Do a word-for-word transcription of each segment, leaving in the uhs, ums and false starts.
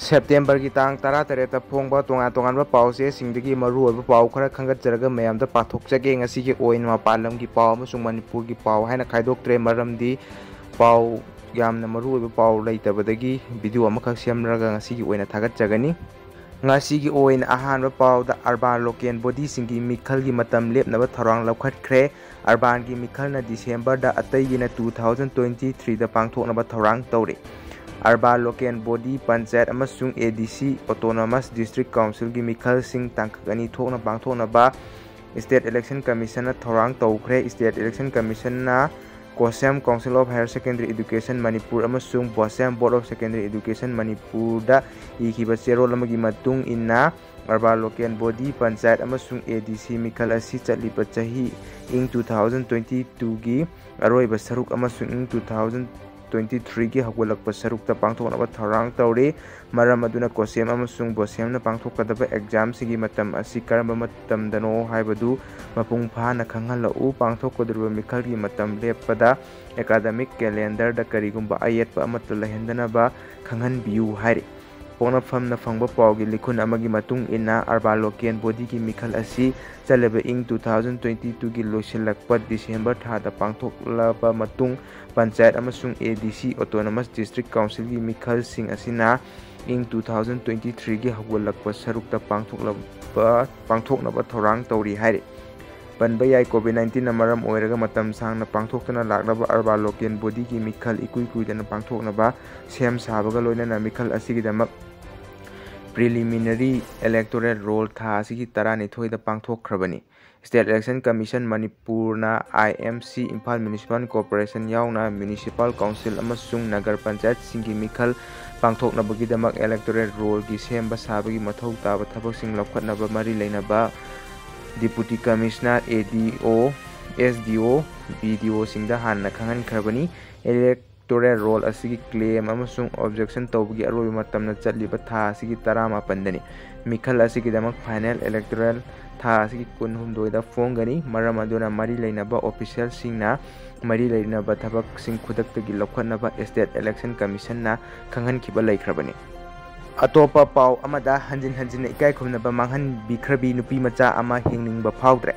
September की तांग तरा तरेता फोंगबा तोंगा तोंगानबा पाउसे सिंगदगी मरुअबा पाउ खरा खंगतजरगा मयामदा पाथोकजगे ngasi ओइन मपालम की पाउ अमसुंग मणिपुर की पाउ हाइना खाइदोक्त्रे मरमदी पाउ यामना मरुअबा पाउ लैतबदगी वीडियो अमखक सेमरगा ngasi की ओइना थागतजगनी ngasi की ओइन अहानबा पाउदा अर्बान लोकल बॉडी सिंगी मिखल की मतम लेपनबा थरांग लौखटख्रे अर्बान की मिखलना डिसेंबर दा अतैगिना twenty twenty-three दा पांगथोकनबा थरांग तौरे अर्बान लोकल बॉडी पंचायत अमसुंग एडीसी ऑटोनोमस डिस्ट्रिक्ट काउंसिल की मिखल सिंह तांखगनी थोकना पांगथोकनबा स्टेट इलेक्शन कमीशन थौरांग तौखरे state election commission COHSEM council of higher secondary education Manipur अमसुंग BOSEM board of secondary education Manipur दा इखिबा चेरोल अमगी मतुंग इन्ना अर्बान लोकल बॉडी पंचायत अमसुंग एडीसी मिखल असि चलिबा चाही इंग twenty twenty-two की अरोइबा सरुक अमसुंग इंग twenty twenty-three की हगुलकपा सरुकता पांगथोकनबा थौरांग तौरे मरम अदुना कोसेम अमसुंग बोसेमना पांगथोकदबा एग्जाम सिगी मतम असि करम मतमदनो हाइबदु मपुंग फाना खंगहलउ पांगथोकदरुबा मिखल की मतम लेपदा एकाडेमिक कैलेंडर दा करिगुंबा आयेतपा अमत लहेंदनबा खंगहनबियु हाइरे पोंगनफमना फंगबा पाउगी लिखुन अमगी मतुंग इन्ना अर्बान लोकल बॉडी की मिखल असि चलेबा इंग twenty twenty-two की लोइसिलकपा डिसेंबर थादा पांगथोकलबा मतुंग पंचायत अमसुंग एडीसी ऑटोनोमस डिस्ट्रिक्ट काउंसिल की मिखल सिंग असिना इंग twenty twenty-three की हगुलकपा सरुकता पांगथोकलबा पांगथोकनबा थौरांग तौरी हाइरे पनबा याई कोविड nineteen ना मरम ओइरगा मतम सांगना पांगथोकतना लाक्लबा अर्बान लोकल बॉडी की मिखल इकुई कुइदना पांगथोकनबा सेम साबगा लोइनना मिखल असिगिदमक प्रिलिमिनरी इलेक्टोरल रोल था असिगी thirty-two दा पांगथोकख्रबनी स्टेट इलेक्शन कमीशन मणिपुरना आईएमसी इम्फाल म्युनिसिपल कॉर्पोरेशन याउना म्युनिसिपल काउंसिल अमसुंग नगर पंचायत सिंगी मिखल पांगथोकनबगीदमक इलेक्टोरल रोल की सेम साबगी मथौ ताबा थबकसिंग लौखटनबा मरी लेनबा deputy commissioner ADO SDO BDO सिंगदा हानना खंगहनख्रबनी इलेक्टोरल रोल असिगी क्लेम अमसुंग ऑब्जेक्शन तौबगी अरोइबा मतमना चलिबा था असिगी thirty-seven दनी मिखल असिगिदमक फाइनल इलेक्टोरल था असिगी twenty-nine दा फोंगनी मरम अदुना मरी लेनबा ऑफिशियल सिंगना मरी लेनबा थबक सिंग खुदक्तगी लौखटनबा स्टेट इलेक्शन कमीशन ना खंगहनखिबा लैख्रबनी अतोपा पाउ अमदा हंजिन हंजिन इकाय खुमनबा मांगहन बिख्रबी नुपी मचा अमा हिंगनिंगबा फाउद्रे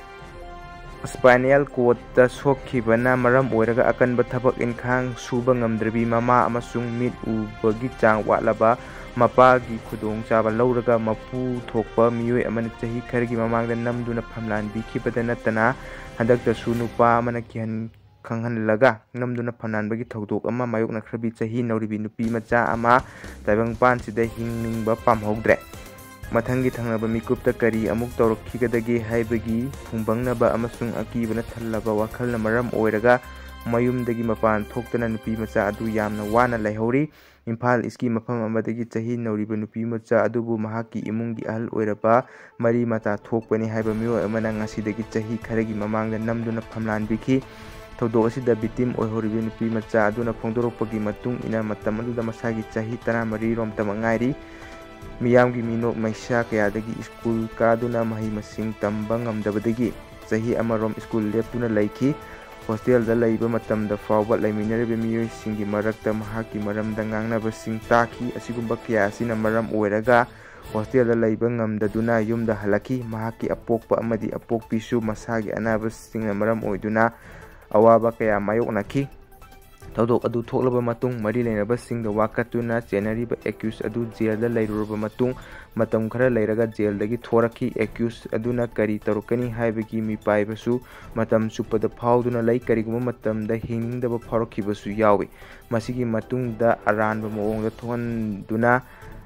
स्पाइनल कोड सोखिबना मरम ओइरगा अकनबा थबक इनखांग सुबा ngamद्रबी ममा अमसुंग मिट उबगी चांग वाटलबा मपागी खुदोंग चाबा लौरगा मपू थोकपा मियोय अमन चही खरगी ममांगदा नमदुना फमलान बिखिबदा नतना हंदक्तसु नुपा अमन किहन खंगहनलगा नमदुना फमलानबगी थौदोक अमा मायोकनख्रबी चही नौरिबी नुपी मचा अमा ताइबंगपानसिदा हिंगनिंगबा पामहौद्रे मथंगी थंगनबा मिकुपता करी अमुक तौरखिगदगे हाइबगी फुंबंगनबा अमसुंग अकीबना थल्लबा वाखलना मरम ओइरगा मयुमदगी मपान थोक्तना नुपी मचा अदु यामना वाना लैहौरी इम्फाल इसकी मफम अमदगी चही नौरिबा नुपी मचा अदुबु महाकी इमुंगी अहल ओइरबा मरी मता थोकपनी हाइबा मियोय अमना ngasiदगी चही खरगी ममांगदा नमदुना फमलान बिखी थौदोक असिदा बिटिम ओइहौरिबा नुपी मचा अदुना फोंदोरकपगी मतुंग इना मतम अदुदा मसागी चही thirty-three रोम तमंगाइरी मियामगी मिनोक मैसा कयादगी स्कूल कादुना मही मसिंग तंबा ngamdabadagi चही अमरोम स्कूल लेपतुना लैखी हॉस्टेल दा लैबा मतमदा फावबा लैमिनरबा मियोय सिंगी मरकता महाकी मरमदा ngangnaba sing ताखी असिगुंबा कया असिना मरम ओइरगा हॉस्टेल दा लैबा ngamdaduna युमदा हलकी महाकी अपोकपा अमदी अपोकपिसु मसागी अनाबा सिंगना मरम ओइदुना अवाबा कया मायोकनाखी थौदोक अदु थोकलबा मतुंग मरी लेनबा सिंगदा वाकतुना चेनरीबा एक्यूज अदु जेलदा लैरुरबा मतुंग मतम खरा लैरगा जेलदगी थोरखी एक्यूज अदुना करी तरुकनी हाइबगी मिपाइबसु मतम सुपदा फाउदुना लै करिगुम मतमदा हिंगदबा फारखिबसु यावे मसिगी मतुंगदा अरानबा मोंगदा थोहनदुना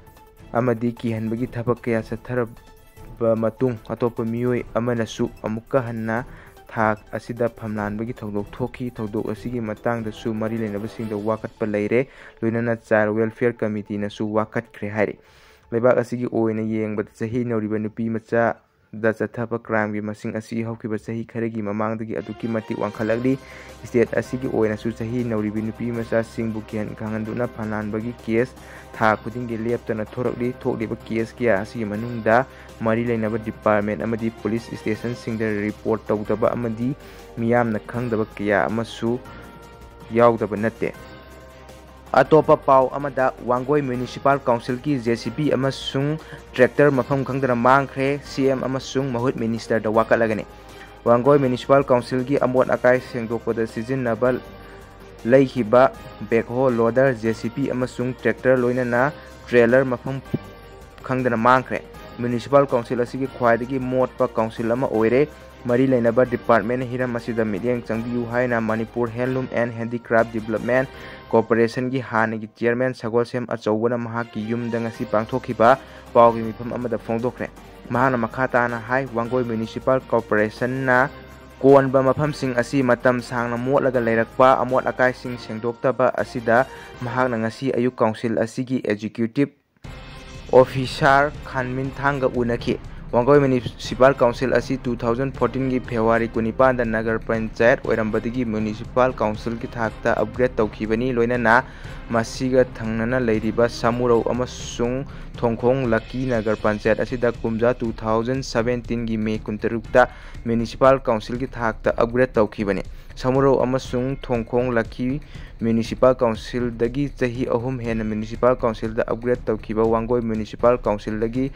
अमदी किहनबगी थबक कया सथरबा मतुंग अतोप मियोय अमनसु अमुक्का हन्ना थाक असिदा फमलानबगी थौदोक थोखी थौदोक असिगी मतंगदसु मरी लेनबसिंगदा वाकटपा लैरे लोइनना चाइल्ड वेलफेयर कमिटी नसु वाकटख्रे हाइरे लेबाक असिगी ओइना येंगबदा चही नौरिबा नुपी मचा दा चथापा क्राइम की मसिंग असि हौखिबा चही खरगी ममांगदगी अदुकी मति वांखलगली स्टेट असिगी ओइनासु चही नौरिबी नुपी मचा सिंगबु किहन खंगनदुना फमलानबगी केस था खुदिंगी लेपतना थोरकली थोकलिबा केस किया असि मनुंगदा मरी लेनबा डिपार्टमेंट अमदी पुलिस स्टेशन सिंगदा रिपोर्ट तौदबा अमदी मियामना खंगदबा किया अमसु यावदबा नते अतोपा पाव अमदा वांगोई म्युनिसिपल काउंसिल की जेसीपी अमसुंग ट्रैक्टर मफम खंगदना मांगख्रे सीएम अमसुंग महुत मिनिस्टर द वाकलगने वांगोई म्युनिसिपल काउंसिल की अमोट अकाई सेंगदोकपद सिजिन्नबा लैखिबा बैकहो लोडर जेसीपी अमसुंग ट्रैक्टर लोइनना ट्रेलर मफम खंगदना मांगख्रे म्युनिसिपल काउंसिल असिगी ख्वाइदगी मोटपा काउंसिल अमा ओइरे मरी लेनबा डिपार्टमेंट हिरम असिदा मिडियंग चंगबियु हाइना Manipur handloom and handicraft development corporation की हानगी चेयरमैन सगोलसेम अचौबना महाकी युमदा ngasi पांगथोखिबा पावगी मिफम अमदा फोंदोखरे महाना मखाताना हाई वांगोई म्युनिसिपल कॉर्पोरेशन ना कोनबा मफमसिंग असि मतम सांगना मोटलगा लेरकपा अमोट अकाइसिंग सेंगदोक्तबा असिदा महाकना ngasi अयु काउंसिल असिगी एग्जीक्यूटिव ऑफिसर खानमिन थांगा उनखि वांगोई म्युनिसिपल काउंसिल असी टू थाउजेंड फोर्टीन की फेब्रुआरी कुनिपान नगर पंचायत ओरंबदगी म्युनिसिपल काउंसिल की थाकता अपग्रेड तौखिबनी लोइनना मसिगा थंगनना लैरिबा सामुरौ अमसुंग थोंखोंग लकी नगर पंचायत असिदा कुमजा टू थाउजेंड सेवेंटीन की मे कुंतरुक्ता म्युनिसिपल काउंसिल की थाकता अपग्रेड तौखिबनी सामुरौ अमसुंग थोंखोंग लकी म्युनिसिपल काउंसिल दगी चही अहुम हेन म्युनिसिपल काउंसिल दा अपग्रेड तौखिबा वांगोई म्युनिसिपल काउंसिल दगी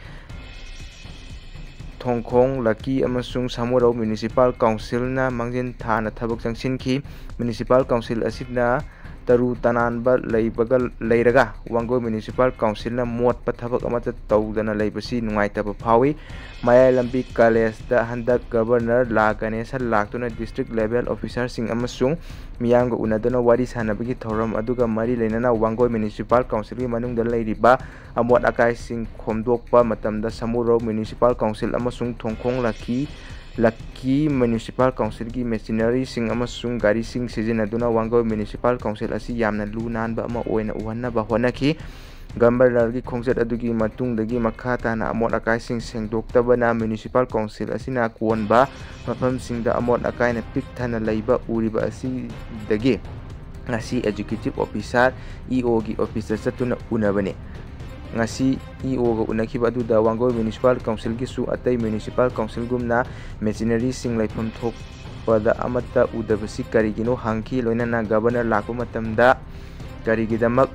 थोंखोंग लकी अमसुंग सामुरौ म्युनिसिपल काउंसिल ना मंगजिन थाना थबक चंगसिनखि म्युनिसिपल काउंसिल असिना तरु तनानबा लैबगा लैरगा वांगोई म्युनिसिपल काउंसिल ना मोटप थबक अमत तौदना लैबसी नुंगाइतब फावी माया लंबी कॉलेज दा हंदक गवर्नर ला गणेश लाक्तुना डिस्ट्रिक्ट लेवल ऑफिसर सिंह अमसुंग मियांग उनदना वारी सानबगी थौरम अदुगा मरी लेनना वांगोई म्युनिसिपल काउंसिल की मनुंगदा लैरिबा अमोट अकाई सिंह खोमदोकपा मतमदा सामुरौ म्युनिसिपल काउंसिल अमसुंग थोंखोंग लकी लकी म्युनिसिपल काउंसिल की मेशिनरी सिंह अमसुंग गाड़ी सिंह सिजिनदुना वांगोई म्युनिसिपल काउंसिल असी यामना लू नानबा अमा ओइना उहन्नबा होनखि गवर्नर की खोंगचत अदुगी मतुंगदगी मखा ताना अमोट अकाई सिंह सेंगदोक्तबना म्युनिसिपल काउंसिल असिना कोनबा मफम सिंहदा अमोट अकाईना पिकथना लैबा उरिबा असिदगी ngasi executive officer E O की ऑफिसर चतुना उनबने ngasi E O ga unakiba aduda Wangoi municipal council की सु अतै म्युनिसिपल काउंसिल गुमना मेशिनरी सिंह लैफम थोक पदा अमता उदबसी करिगिनो हांखी लोइनना गवर्नर लाको मतमदा करिगिदमक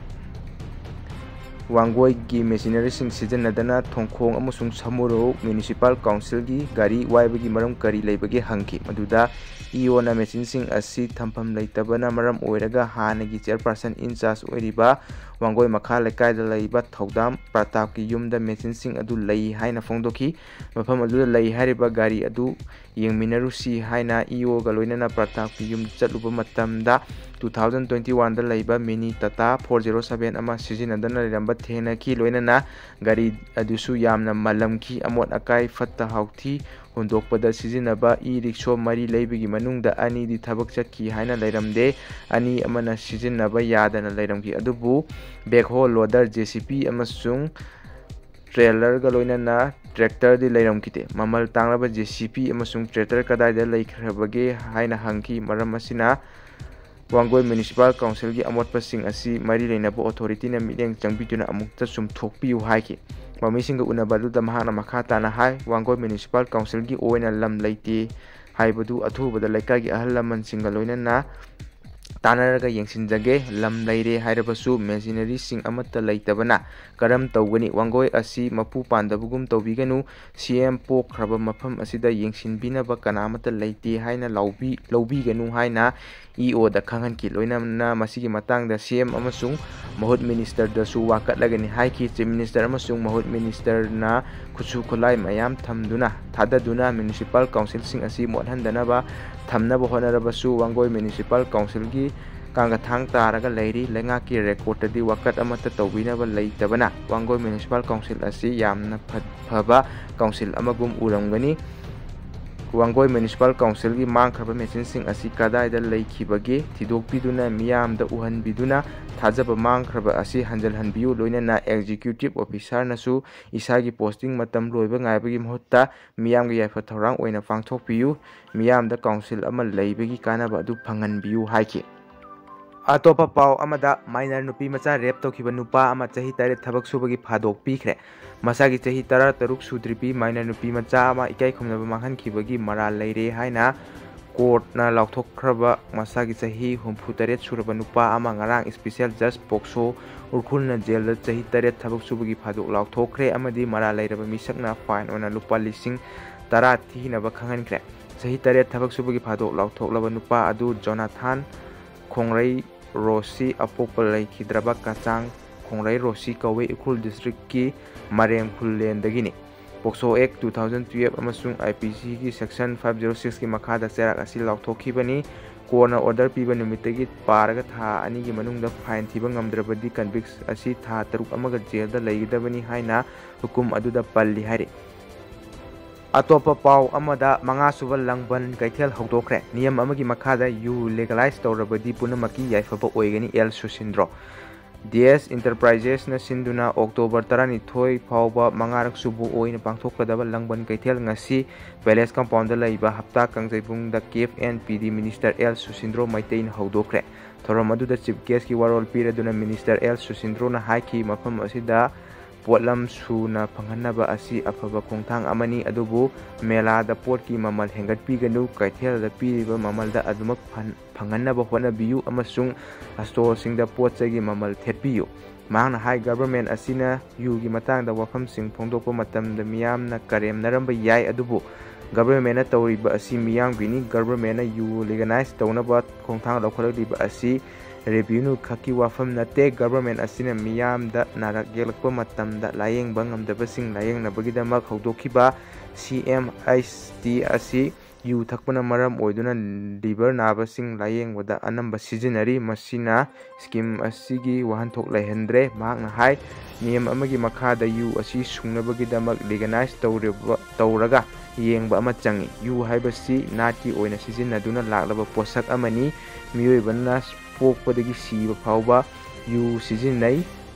वांगोई की मेशिनरी सिंह सिजनदना थोंखोंग अमसुंग सामुरौ म्युनिसिपल काउंसिल की गाड़ी वाइबगी मरम करी लैबगे हांखी मदुदा ईओ ना मेचिन सिंह असि थंफम लैतबना मरम ओइरगा हानगी चेयरपर्सन इंचार्ज ओइरिबा वांगोई मखा लेकायदा लैबा थौदाम प्रताप की युमदा मेचिन सिंह अदु लई हाइना फोंदोखि मफम अदु लई हारिबा गाड़ी अदु येंगमिनरुसी हाइना ईओ गा लोइनना प्रताप की युम चलुबा मतमदा टू थाउजेंड ट्वेंटी वन दा लैबा mini Tata four zero seven अमा सिजिनदना लेरंबा थेनखि लोइनना गाड़ी अदुसु यामना मलमखि अमोट अकाई फत्ता हाउथी हुंदोकपदा सिजिनबा ई रिक्शो मरी लैबगी मनुंगदा अनी दी थबक चटकी हाइना लैरमदे अनी अमना सिजिनबा यादना लैरमखि अदुबु बैकहो लोडर जेसीपी अमसुंग ट्रेलर गा लोइनना ट्रैक्टर दी लैरमखिते ममल तांगलबा जेसीपी अमसुंग ट्रैक्टर कदाइदा लैखरबगे हाइना हंखि मरम असिना वांगोई म्युनिसिपल काउंसिल की अमोटपसिंग असि मरी लेनबा अथॉरिटी ना मिडियंग चंगबिदुना अमुक्ता सुमथोकपियु हाइखि ममिसिंग उनबदुदा महाना मखा ताना हाई वांगोई म्युनिसिपल काउंसिल की ओइना लम लैते हाइबदु अथुबदा लैकागी अहल लमन सिंग लोइनना तानरगा येंसिनजगे लम लैरे हाइरबसु मेशिनरी सिंग अमत्ता लैतबना करम तौगनी वांगोई असि मपु पांदबगुम तौबिगनु सीएम पोखरबा मफम असिदा येंसिनबिनबा कनामता लैते हाइना लौबी लौबिगनु हाइना ईओ दा खंगनकी लोइनना मसिगी मतंगदा सीएम अमसुंग महुत मिनिस्टर दसु वाकटलगनी हाइकी चीफ मिनिस्टर अमसुंग महुत मिनिस्टर ना खुसु खुलाई मयाम थमदुना थाददुना म्युनिसिपल काउंसिल सिंग असि मोहनदनबा थमनबा होनरबसु वांगोई म्युनिसिपल काउंसिल की कांगथांग तारगा लैरी लेंगा की रेकॉर्ड दी वकत अमत तौबिनबा लैतबना वांगोई म्युनिसिपल काउंसिल असि यामना फबा काउंसिल अमगुम उरमगनी वांगोई म्युनिसिपल काउंसिल की मांगखरबा मेचिन सिंह असि कदाइदा लैखिबगे थिदोकपिदुना मियामदा उहनबिदुना थाजबा मांगखरबा असि हंजलहनबियु लोइनना एग्जीक्यूटिव ऑफिसर नसु इसागी पोस्टिंग मतम लोइबा गायबगी महत्ता मियामगी याफा थौरांग ओइना पांगथोकपियु मियामदा काउंसिल अमा लैबगी कानाबा अदु फंगनबियु हाइखि अतोपा पाव अमदा माइनर नुपी मचा रेप तौखिबा नुपा अमा चही तारे थबक सुबगी फादोक पीखरे मसागी चही तरा तरुक सुद्रिपी माइनर नुपी मचा अमा इकाई खुमनबा मांगहनखिबगी मराल लैरे हाइना कोर्टना लाउथोखरबा मसागी चाही हुम्फु तरेत सुरबा नुपा अमा ngarang स्पेशल जज पोक्सो उरखुलना जेल चाही तरेत थबक सुबगी फादोक लाउथोखरे अमदी मरा लैरबा मिसकना फाइन ओना लुपा लिसिंग तरा थीनबा खंगनख्रे चाही तरेत थबक सुबगी फादोक लाउथोकलबा नुपा अदु जोनाथन खोंगरई रोसी अपोपल लैखिद्रबा कचांग खोंगरई रोसी कवे उखुल डिस्ट्रिक्ट की मरेम खुलेंदगिनी POCSO act two thousand twelve अमसुंग आईपीसी की सेक्शन फाइव ओ सिक्स की मखादा चेराक असी लाउथोखिबनी कोर्टना ऑर्डर पीबा निमित्तगी पारगा था अनी की मनुंगदा फाइन थीबा ngamद्रबदी कन्विक्स असी था तरुक अमगा जेलदा लैगदबनी हाइना हुकुम अदुदा पल्ली हारि अतोपा पाव अमदा मंगा सुबा लंगबन कैथेल हौदोखरे नियम अमगी मखादा यू लीगलाइज तौरबदी पुनमकी याइफबा ओइगनी एल सुसिंद्रो डीएस इंटरप्राइजेस न सिंधुना अक्टोबर तरह फाउबा मंगारक सुबु ओइन पांथोकदबा लंगबन कैथेल ngasi पैलेस कंपाउंड लैबा हप्ता कंजैबुंग द CAF and PD minister L Susindro मैतेन हौदोखरे थोरम अदुदा चीफ गेस्ट की वारोल पीरदुना मिनिस्टर एल सुसिंद्रो न हाइकी मफम असिदा पोटलम सुना फंगनबा असी अफबा खोंथांग अमनी अदुबु मेलादा पोट की ममल हेंगटपीगनु कैथेल द पीरिबा ममलदा अदुमक फंगनबा होनबियु अमसुंग स्टोर सिंगदा पोट चगी ममल थेटपियु मांगना हाई गवर्नमेंट असिना यू की मतंगदा वफम सिंग फोंदोकपा मतमदा मियामना करेम नरंबा याय अदुबु गवर्नमेंट तौरीबा असी मियामगिनी गवर्नमेंट यू लीगलाइज तौनबा खोंथांग लौखलदिबा असी रेव्यूनु खकी वाफम नते गवर्नमेंट असिना मियामदा नारक गेलकपा मतमदा लायेंगबा ngamdabasing लायेंगनबगीदमक हौदोखिबा सीएमएसटी असी यू थकपना मरम ओइदुना लिवर नाबसिंग लायेंगबदा अनंबा सिजनरी मसिना स्कीम असिगी वहनथोक लैहंद्रे मांगना हाई नियम अमगी मखादा यू असी सुंगनबगीदमक लीगलाइज तौरबा तौरगा येंगबा अमा चंगी यू हाइबसी नाटकी ओइना सिजनदुना लाक्लबा पोषक अमनी मियोइबना पोकपदगी सीबा फाउबा यू सिजननै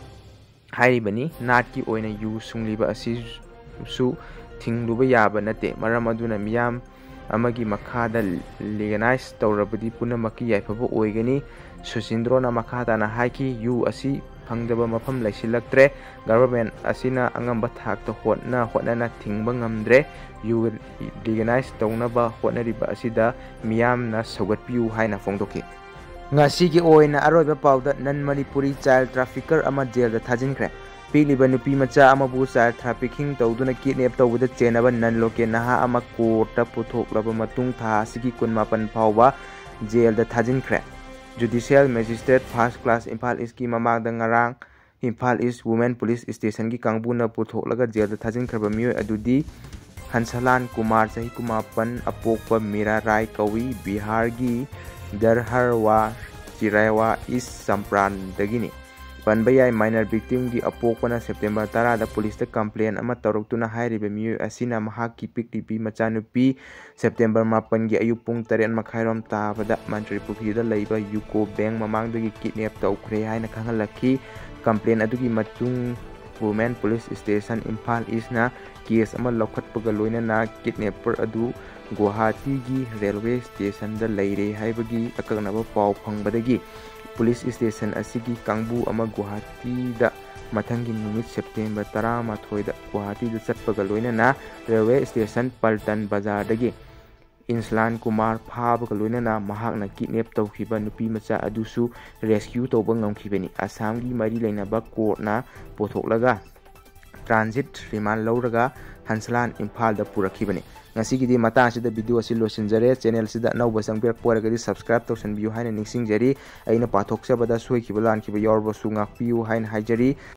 हाइबनी नाटकी ओइना यू सुंगलिबा असी सु थिंगलुबा याबा नते मरम अदुना मियाम अमगी मखादा लीगलाइज तौरबदी पुनमकी याइफबा ओइगनी सुसिंद्रोना मखादाना हाइकी यू असी फंगदबा मफम लैसिलक्त्रे गवर्नमेंट असिना अंगंबा थाक्ता होटना होटना थिंगबा ngamद्रे यू लीगलाइज तौनबा होटनरिबा असिदा मियामना सौगतपियु हाइना फोंदोखि ngasi oina aroiba pauda nan manipuri child trafficker ama jail da thajinkhre piliba nupi macha ama bu child trafficking tawduna kidnap tawda chenaba nan loke naha ama court ta puthoklaba matung tha sigi kunmapan phawba jail da thajinkhre judicial magistrate first class Imphal East ki mamang da ngarang Imphal East Women Police Station ki kangbuna puthoklaga jail da thajinkhre mioi adudi Hansalan Kumar sahi kumapan apokpa Mira Rai Kawi Bihar gi दरहरवा चिरायवा इस संप्रान दगिनी पनबयाय minor victim की अपोकना September तरह police complaint अमा तौरक्तुना हाइरिबे मियोय असिना महाकी पिकटिपी मचानुपी सेप्टेम्बर मापन की अयुक पुंग तरेन मखाइरोम ताबदा मंत्री पुखीदा लैबा यूको बैंक ममांगदगी किडनैप तौखरे हाइना खंगलखी कंप्लेन अदुगी मतुंग वुमेन पुलिस स्टेशन इम्फाल ईस्टना केस अमा लौखटपगा लोइनना किडनैपर अदु गुवाहाटी की रेलवे स्टेशन द लैरे हाइबगी अकगनबा पाव फंगबदगी पुलिस स्टेशन असिगी कांगबू अमा गुवाहाटी द मथंगी नुमित सेप्टेम्बर तरामाथोय द गुवाहाटी द चटपगा लोइनना रेलवे स्टेशन पल्टन बाजार दगी इंसलान कुमार फाबगा लोइनना महाकना किडनैप तौखिबा नुपी मचा अदुसु रेस्क्यू तौबा ngamखिबनी आसाम की मरी लैनबा कोर्टना पोथोकलगा ट्रांजिट रिमांड लौरगा हंसलान इम्फाल द पुरखिबनी ngasi matang sida video asi losinjare channel sida nauba sangpek poragadi subscribe tawsanbiu haina ningsingjari aina pathok sabada soikiba lankiba yorbo su ngakpiu haina haijari